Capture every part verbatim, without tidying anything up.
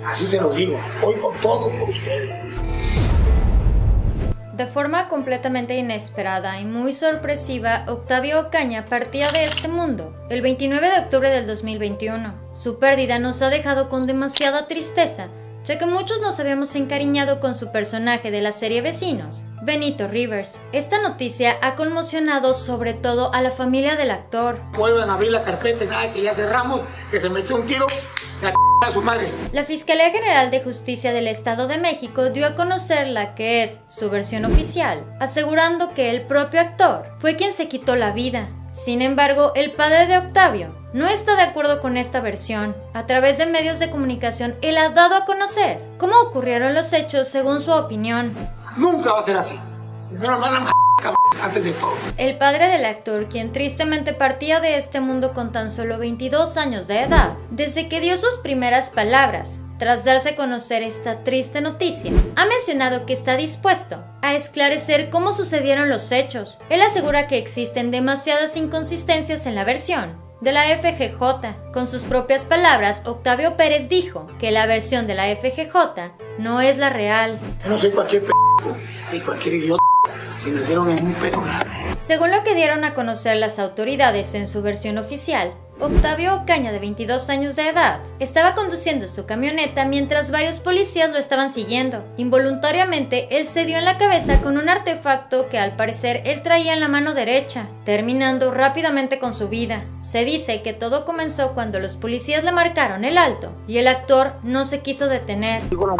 Así se lo digo, voy con todo por ustedes. De forma completamente inesperada y muy sorpresiva, Octavio Ocaña partía de este mundo el veintinueve de octubre del dos mil veintiuno. Su pérdida nos ha dejado con demasiada tristeza, ya que muchos nos habíamos encariñado con su personaje de la serie Vecinos, Benito Rivers. Esta noticia ha conmocionado sobre todo a la familia del actor. Vuelvan a abrir la carpeta y nada, que ya cerramos, que se metió un tiro y a, a su madre. La Fiscalía General de Justicia del Estado de México dio a conocer la que es su versión oficial, asegurando que el propio actor fue quien se quitó la vida. Sin embargo, el padre de Octavio no está de acuerdo con esta versión. A través de medios de comunicación, él ha dado a conocer cómo ocurrieron los hechos según su opinión. Nunca va a ser así. Primero van a antes de todo. El padre del actor, quien tristemente partía de este mundo con tan solo veintidós años de edad, desde que dio sus primeras palabras, tras darse a conocer esta triste noticia, ha mencionado que está dispuesto a esclarecer cómo sucedieron los hechos. Él asegura que existen demasiadas inconsistencias en la versión de la F G J. Con sus propias palabras, Octavio Pérez dijo que la versión de la F G J no es la real. Yo no soy cualquier p*** ni cualquier idiota. Se metieron en un pedo grande. Según lo que dieron a conocer las autoridades en su versión oficial, Octavio Ocaña, de veintidós años de edad, estaba conduciendo su camioneta mientras varios policías lo estaban siguiendo. Involuntariamente, él se dio en la cabeza con un artefacto que al parecer él traía en la mano derecha, terminando rápidamente con su vida. Se dice que todo comenzó cuando los policías le marcaron el alto y el actor no se quiso detener.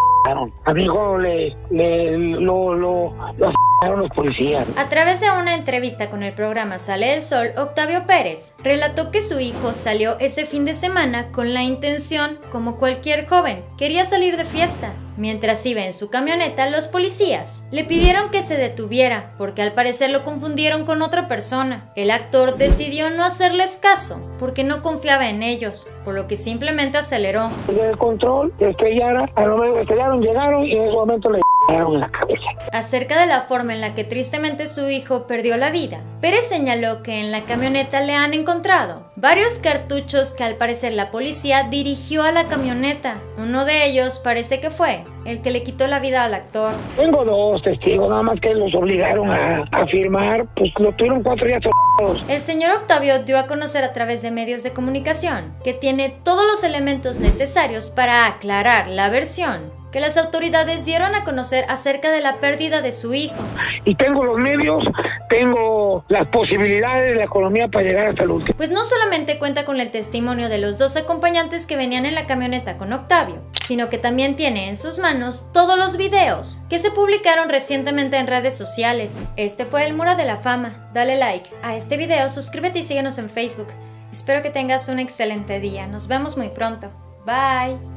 A mi hijo le, le lo, lo, lo los policías. A través de una entrevista con el programa Sale el Sol, Octavio Pérez relató que su hijo salió ese fin de semana con la intención, como cualquier joven, quería salir de fiesta. Mientras iba en su camioneta, los policías le pidieron que se detuviera porque al parecer lo confundieron con otra persona. El actor decidió no hacerles caso porque no confiaba en ellos, por lo que simplemente aceleró. El control, estrellaron, a lo mejor estrellaron, llegaron y en ese momento le en la cabeza. Acerca de la forma en la que tristemente su hijo perdió la vida, Pérez señaló que en la camioneta le han encontrado varios cartuchos que al parecer la policía dirigió a la camioneta. Uno de ellos parece que fue el que le quitó la vida al actor. Tengo dos testigos, nada más que los obligaron a, a firmar, pues lo tuvieron cuatro días. El señor Octavio dio a conocer a través de medios de comunicación que tiene todos los elementos necesarios para aclarar la versión que las autoridades dieron a conocer acerca de la pérdida de su hijo. Y tengo los medios, tengo las posibilidades de la economía para llegar hasta el último. Pues no solamente cuenta con el testimonio de los dos acompañantes que venían en la camioneta con Octavio, sino que también tiene en sus manos todos los videos que se publicaron recientemente en redes sociales. Este fue el Muro de la Fama. Dale like a este video, suscríbete y síguenos en Facebook. Espero que tengas un excelente día. Nos vemos muy pronto. Bye.